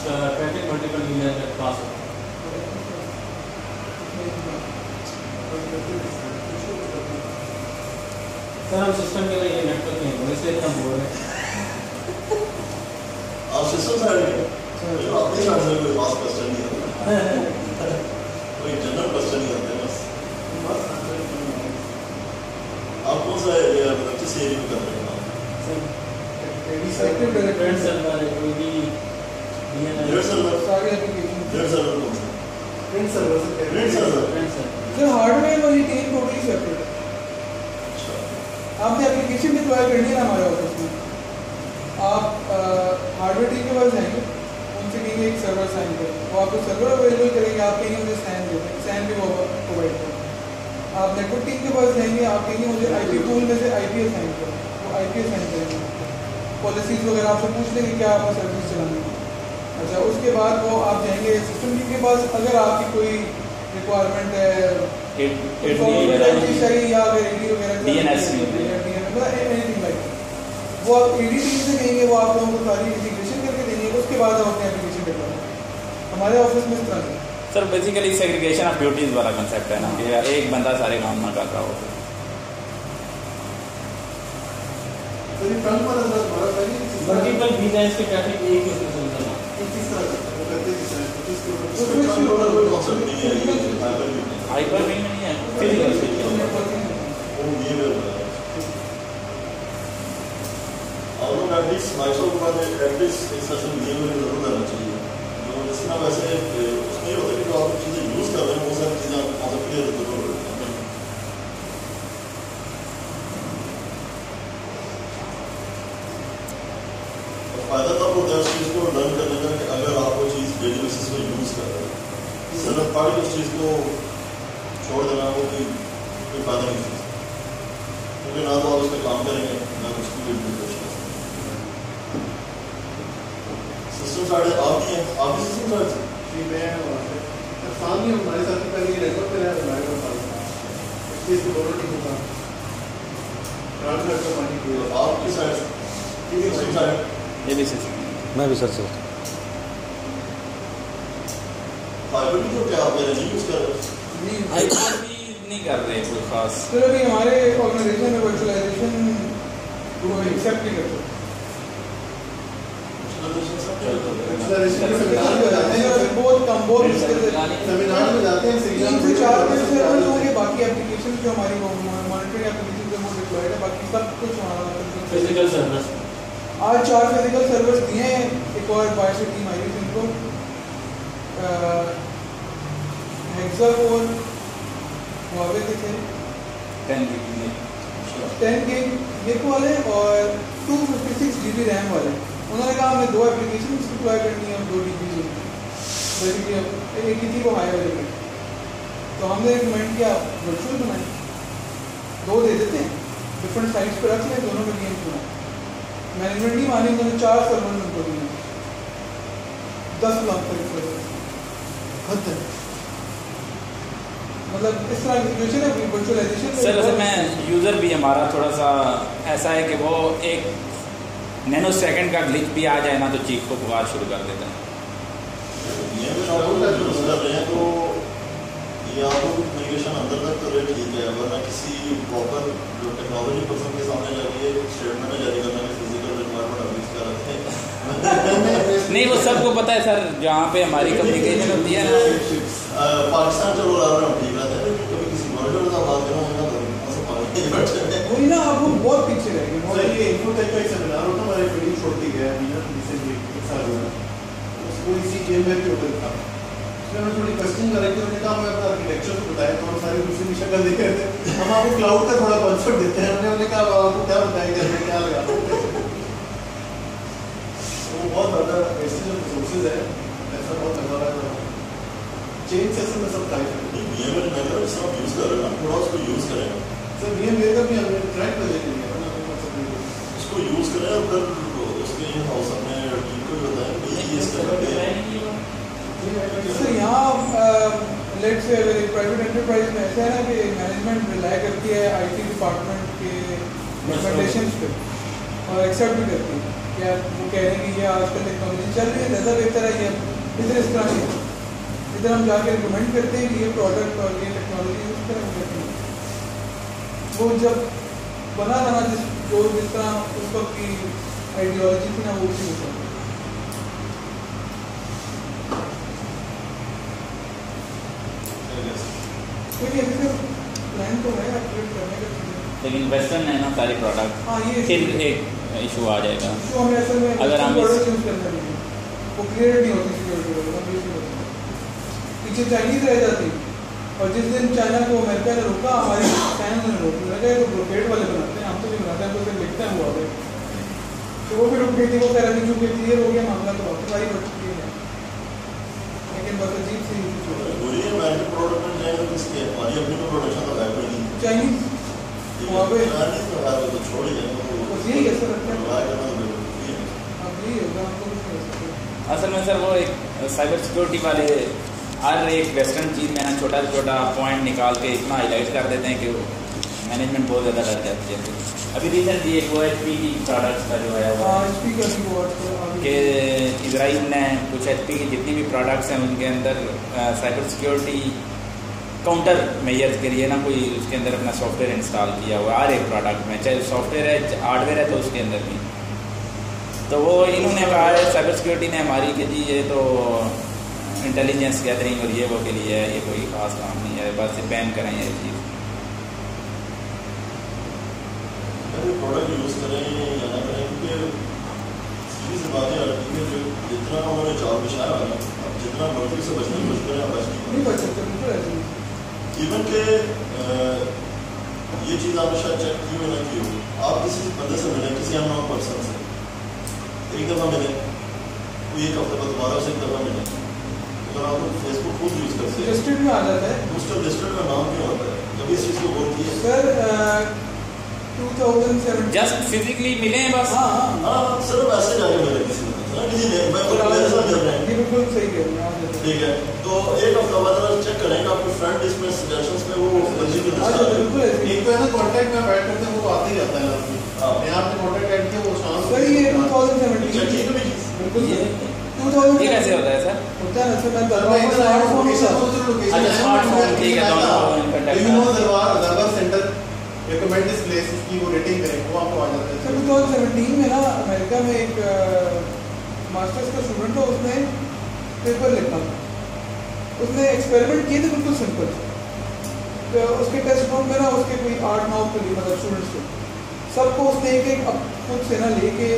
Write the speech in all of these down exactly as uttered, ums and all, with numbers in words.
Traffic multiple user के पास हो। Sir हम सिस्टम के लिए नेटवर्क नहीं है इसलिए हम बोल रहे हैं। आप सिस्टम साइड में अपनी साइड से कोई खास क्वेश्चन नहीं आता, कोई जनरल क्वेश्चन नहीं आते बस। आप कौन सा एरिया किस एरिया में कर रहे हैं आप? सेक्टर डेवलपमेंट सर्वर है कोई भी डेढ़ सर्वर सारे एप्लीकेशन डेढ़ सर्वर कौन सा? प्रिंट सर्वर से प्रिंट सर्वर प्रिंट सर्वर जो हार्डवेयर वाली टीम टोटली सेपरेट है। आपने एप्लीकेशन डिप्लॉय करनी है हमारे ऑफिस में, आप हार्डवेयर टीम के पास जाएंगे, उनसे कहेंगे एक सर्वर साइन करो, वो आपको सर्वर अवेलेबल करेंगे, आप कहेंगे मुझे सैन दे दें, सैन भी वो प्रोवाइड करें। आप नेटवर्क टीम के पास जाएंगे, आप कहेंगे मुझे आई पी पूल में से आई पी असाइन करो, वो आई पी असाइन करेंगे। पॉलिसीज़ वगैरह आपसे पूछ लेंगे क्या आपको सर्विस चलानी है। अच्छा, उसके बाद वो आप जाएंगे सिस्टम टीम के पास, अगर आपकी कोई रिक्वायरमेंट है चाहिए या अगर एडी वगैरह वो आप एडी टीम से कहेंगे, वो आप लोगों को सारी इंटीग्रेशन करके देंगे, उसके बाद आप अपने एप्लीकेशन डेवलप। हमारे ऑफिस में इस तरह है sir. Basically segregation of duties वाला कंसेप्ट है ना कि एक बंदा सारे काम ना कर रहा हो। मल्टीपल वीजा इसके ट्रैफिक एक ही उसमें चलता है। किस तरह वो करते हैं हाइपर विंग में नहीं है फिजिकल और लोग एटलीस्ट माइक्रोसॉफ्ट का एटलीस्ट एक सेशन गेम में जरूर करना चाहिए, जो जिसमें वैसे उसमें ये होता है कि जो आप चीज़ें यूज़ कर रहे हैं वो सारी चीज़ें आपको क्लियर जरूर होती हैं। फायदा तब होता है उस चीज़ को लर्न करने का कि अगर आप वो चीज़ डेली बेसिस पे यूज़ कर रहे हैं, सिर्फ पार्टी उस चीज़ को छोड़ देना वो कोई कोई फायदा नहीं है, क्योंकि ना तो आप उस पर काम करेंगे ना कुछ भी इम्प्लीमेंटेशन। सिस्टम साइड आपकी है, आपकी सिस्टम साइड से जी मैं सामने हमारे साथ पहले नेटवर्क पे रहा हमारे पास इसलिए तो दोनों टीमों का ट्रांसफर पानी की आपकी साइड से सिस्टम साइड ये भी सिस्टम मैं भी सर सर फाइबर भी जो क्या आप नहीं यूज़ कर रहे हैं? हाइपर भी नहीं कर रहे कोई खास। तो अभी हमारे ऑर्गेनाइजेशन में वर्चुअलाइजेशन वो एक्सेप्ट नहीं करते। बहुत कम बहुत सेमिनार में जाते हैं, तीन से चार दिन से होंगे, बाकी एप्लीकेशन जो हमारी मॉनिटरिंग एप्लीकेशन जो वो डिप्लॉयड है, बाकी सब कुछ हमारा फिजिकल सर्विस। आज चार फिजिकल सर्विस दिए हैं, एक और बाहर से टीम आई थी जिनको हेक्साकोर हुआवे के थे टेन टेन के गिग वाले और two fifty six G B RAM वाले। उन्होंने कहा हमें दो एप्लीकेशन डिप्लॉय करनी है और दो डी बी बेसिकली एक ही थी वो हाई वाले में, तो हमने रिकमेंड किया वर्चुअल बनाए, दो दे देते हैं डिफरेंट साइट्स पर रख लें, दोनों में गेम बनाए। मैनेजमेंट नहीं मानी, उन्होंने चार सर्वर उनको दिए, दस लाख तक हद है। मतलब इस तरह की सिचुएशन है वर्चुअलाइजेशन। सर असल में यूज़र भी हमारा थोड़ा सा ऐसा है कि वो एक नैनो सेकंड का ग्लिच भी आ जाए ना तो चीख को पुकार शुरू कर देते हैं। ये भी शॉर्ट का यूज़ कर रहे हैं तो ये आपको कम्युनिकेशन अंदर तक तो रेट ठीक है, वरना किसी प्रॉपर जो टेक्नोलॉजी पर्सन के सामने जाके स्टेटमेंट जारी करना कि फिजिकल रिक्वायरमेंट अभी कर रहे हैं नहीं वो सबको पता है सर, जहाँ पे हमारी कम्युनिकेशन होती है ना। पाकिस्तान चलो रहा ठीक रहता है, कभी किसी मॉनिटर का बात करो उनका तो सब पानी बैठे हैं वही ना, आप हम बहुत पीछे रह गए। सर ये इन्फोटेक का एक सेमिनार होता हमारे वीडियो छोड़ के गया अभी ना रिसेंटली एक साल हुआ, उसको इसी जेल में भी होटल था, उसमें हमें थोड़ी क्वेश्चन कर रहे थे, उन्होंने कहा हमें अपना आर्किटेक्चर तो बताया, तो हम सारी दूसरी की शक्ल देख रहे थे, हम आपको क्लाउड का थोड़ा कॉन्सेप्ट देते हैं, हमने उन्हें कहा आपको क्या बताएंगे हमें क्या लगा, वो बहुत ज़्यादा वेस्टेज ऑफ रिसोर्सेज है, ऐसा बहुत लगा रहा है चेंज सेशन में सब टाइप है। ये मैं मैं कर रहा हूँ यूज़ कर रहे हैं, थोड़ा उसको यूज़ करें सर ये मेरे का भी हमने ट्रैक कर लेके लिया ना, उसको यूज़ करें और फिर उसके इन हाउस अपने टीम को भी बताएं कि ये इसका करते हैं। सर यहाँ लेट्स से अगर एक प्राइवेट एंटरप्राइज में ऐसा है ना कि मैनेजमेंट रिलाई करती है आईटी डिपार्टमेंट के रिकमेंडेशंस पे और एक्सेप्ट भी करती है, یا وہ کہہ رہے ہیں کہ یہ آج کل ٹیکنالوجی چل رہی ہے زیادہ بہتر ہے یہ ادھر اس طرح نہیں ادھر ہم جا کے ریکمینڈ کرتے ہیں کہ یہ پروڈکٹ اور یہ ٹیکنالوجی اس طرح کرتی ہے وہ جب بنا تھا نا جس جو جس طرح اس وقت کی آئیڈیالوجی تھی نا وہ اسی ہوتا ہے. کوئی ابھی تک پلان تو ہے اپڈیٹ کرنے کا لیکن ویسٹرن ہے نا ساری پروڈکٹ ہاں یہ پھر ایک ایشو آ جائے گا جو ہمیں اصل میں اگر ہم پروڈکٹ یوز کرتے ہیں وہ کلیئر نہیں ہوتی سیکورٹی پیچھے چائنیز رہ جاتی اور جس دن چائنا کو امریکہ نے روکا ہماری چائنا نے روکی میں کہا تو بروکیٹ والے بناتے ہیں ہم تو نہیں بناتے ہیں تو صرف لکھتے ہیں وہ آگے تو وہ بھی رک گئی تھی وہ کہہ رہی تھی چونکہ کلیئر ہو گیا معاملہ تو واپس آئی بٹ کلیئر ہے لیکن بس عجیب سی چائنیز وہاں پہ بس یہی ایسا لگتا ہے اب یہی ہوگا ہم کو کچھ نہیں ہو سکتے. اصل میں سر وہ ایک سائبر سیکورٹی والے ہر ایک ویسٹرن چیز میں نا چھوٹا چھوٹا پوائنٹ نکال کے اتنا ہائی لائٹ کر دیتے ہیں کہ مینجمنٹ بہت زیادہ ڈر جاتی ہے. ابھی ریسنٹلی ایک وہ ایچ پی کی پروڈکٹس کا جو ہے وہ کہ اسرائیل نے کچھ ایچ پی کی جتنی بھی پروڈکٹس ہیں ان کے اندر سائبر سیکورٹی کاؤنٹر میئرز کے لیے نا کوئی اس کے اندر اپنا سافٹ ویئر انسٹال کیا ہوا ہر ایک پروڈکٹ میں چاہے سافٹ ویئر ہے ہارڈ ویئر ہے تو اس کے اندر بھی. تو وہ انہوں نے کہا ہے سائبر سیکورٹی نے ہماری کہ جی یہ تو انٹیلیجنس گیدرنگ اور یہ وہ کے لیے ہے یہ کوئی خاص کام نہیں ہے بس بین کریں یہ چیز. پروڈکٹ یوز کریں یا نہ کریں کیونکہ سیدھی سی باتیں آتی ہیں جو جتنا انہوں نے جاب بچایا ہے نا اب جتنا مرضی سے بچنے کی کوشش کریں آپ بچ نہیں بچ سکتے. ایون کہ یہ چیز آپ نے شاید چیک کی ہو نہ کی ہو آپ کسی بندے سے ملیں کسی ان نون پرسن سے ایک دفعہ ملیں کوئی ایک ہفتے بعد دوبارہ سے ایک دفعہ ملیں اگر آپ فیس بک خود یوز کرتے ہیں لسٹڈ میں آ جاتا ہے دوسرا لسٹڈ میں نام کیوں آتا ہے کبھی اس چیز کو غور کی ہے sir two thousand seven just physically ملیں بس. ہاں ہاں ہاں صرف ایسے جا کے ملے کسی نے کسی نے میں میرے ساتھ جڑ رہے ہیں یہ بالکل صحیح کہہ رہے ہیں ٹھیک ہے تو ایک ہفتہ بعد اگر چیک کریں گے آپ کے فرینڈ لسٹ میں سجیشنز میں وہ مرضی کی لسٹ آ بالکل ایسے ایک تو ہے نا کانٹیکٹ میں بیٹھ کرتے ہیں وہ تو آتے ہی رہتا ہے لازمی میں آپ نے کانٹیکٹ ایڈ کیا وہ شام سر یہ ٹو تھاؤزینڈ سیونٹین ٹھیک ہے بھی بالکل یہ ٹو تھاؤزینڈ یہ کیسے ہوتا ہے سر؟ ہوتا ہے نا سر میں دربار دربار فون لوکیشن اچھا اسمارٹ فون ٹھیک ہے دونوں دربار دربار سینٹر ریکمینڈ اس پلیس کی وہ ریٹنگ کریں وہ آپ کو آ جاتا ہے. سر ٹو تھاؤزینڈ سیونٹین میں نا امریکہ میں ایک ماسٹرس کا اسٹوڈنٹ تھا اس نے پیپر لکھا اس نے ایکسپیریمنٹ کیے تھے بالکل سمپل تو اس کے ٹیکسٹ بک میں نا اس کے کوئی آٹھ نو کے لیے مطلب اسٹوڈنٹس تھے سب کو اس نے ایک ایک خود سے نا لے کے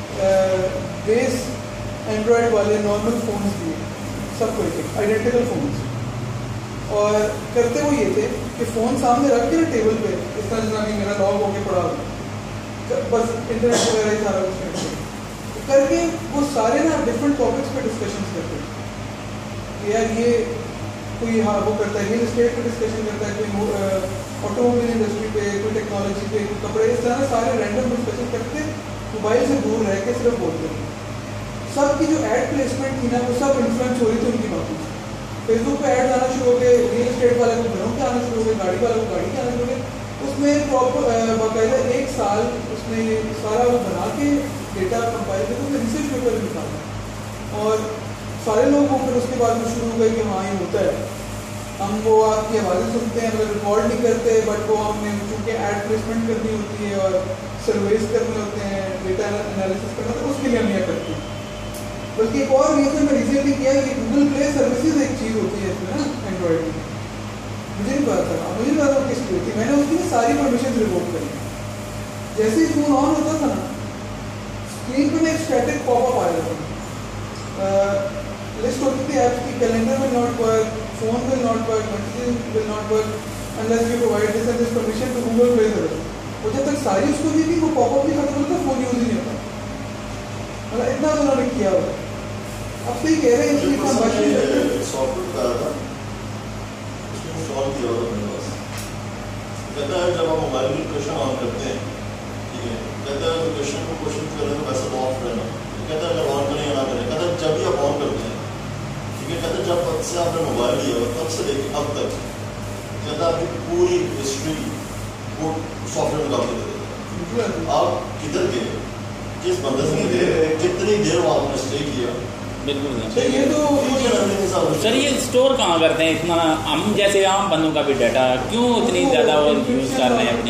بیس اینڈرائڈ والے نارمل فونس دیے سب کو ایک ایک آئیڈینٹیکل فونس اور کرتے وہ یہ تھے کہ فون سامنے رکھ کے نا ٹیبل پہ اس طرح جس طرح کہ میرا لاگ ہو کے پڑا ہو بس انٹرنیٹ وغیرہ ہی سارا کچھ کرتے کر کے وہ سارے نا ڈفرینٹ ٹاپکس پہ ڈسکشنس کرتے ہیں یار یہ کوئی ہاں وہ کرتا ہے ریئل اسٹیٹ پہ ڈسکشن کرتا ہے کوئی آٹو موبائل انڈسٹری پہ کوئی ٹیکنالوجی پہ کوئی کپڑے اس طرح سارے رینڈم ڈسکشن کرتے موبائل سے دور رہ کے صرف بولتے ہیں. سب کی جو ایڈ پلیسمنٹ تھی نا وہ سب انفلوئنس ہو رہی تھی ان کی باتوں سے. فیس بک پہ ایڈ آنا شروع ہو گئے ریئل اسٹیٹ والے کو گھروں کے آنا شروع ہو گئے گاڑی والے کو گاڑی کے آنا شروع ہو گئے. اس میں پراپر باقاعدہ ایک سال اس نے سارا وہ بنا کے ڈیٹا کمپائل کر کے ریسرچ پیپر نکالا اور سارے لوگ کو پھر اس کے بعد میں شروع ہو گئے کہ ہاں یہ ہوتا ہے. ہم وہ آپ کی آوازیں سنتے ہیں مگر ریکارڈ نہیں کرتے بٹ وہ ہم نے چونکہ ایڈ پلیسمنٹ کرنی ہوتی ہے اور سرویز کرنے ہوتے ہیں ڈیٹا انالیسس کرنا تو اس کے لیے ہم یہ کرتے ہیں. بلکہ ایک اور ریزن میں ریسنٹلی کیا کہ گوگل پلے سروسز ایک چیز ہوتی ہے اس میں نا اینڈرائڈ میں مجھے نہیں پتا تھا مجھے نہیں پتا کس کی ہوتی ہے. میں نے اس کی ساری پرمیشن ریووک کری. جیسے ہی فون آن ہوتا تھا نا اسکرین پہ میں ایک اسٹیٹک پاپ اپ آ جاتا تھا لسٹ ہوتی تھی ایپس کی calendar will not work phone will not work messages will not work unless you provide this and this permission to Google Play service. وہ جب تک ساری اس کو دی تھی وہ پاپ اپ نہیں ختم ہوتا فون یوز ہی نہیں ہوتا. مطلب اتنا تو انہوں نے کیا ہوا. اب صحیح کہہ رہے ہیں اس کی اتنا بچ نہیں سکتے. سافٹ ویئر کا تھا اس نے انسٹال کیا ہوا میرے پاس. کہتا ہے جب آپ موبائل میں لوکیشن آن کرتے ہیں ٹھیک ہے کہتا ہے لوکیشن کو کوشش کریں تو ویسا تو آف رہنا. کہتا ہے اگر آن کریں یا نہ کریں کہتا ہے جب بھی آپ آن کرتے ہیں ٹھیک ہے کہتا ہے جب تب سے آپ نے موبائل لیا ہوا تب سے لے کے اب تک کہتا ہے آپ کی پوری ہسٹری وہ سافٹ ویئر نکال کے دے دیتا ہے. آپ کدھر گئے किस बंदे से कितनी देर वहाँ आपने स्टे किया। बिल्कुल तो ये तो सर ये स्टोर कहाँ करते हैं इतना, हम जैसे आम बंदों का भी डाटा क्यों इतनी ज़्यादा वो यूज़ कर रहे हैं अपनी।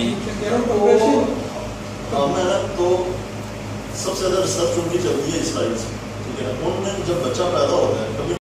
हमने ना तो सबसे ज़्यादा रिसर्च उनकी चलती है इसराइल से, ठीक है। उनमें जब बच्चा पैदा होता है कभी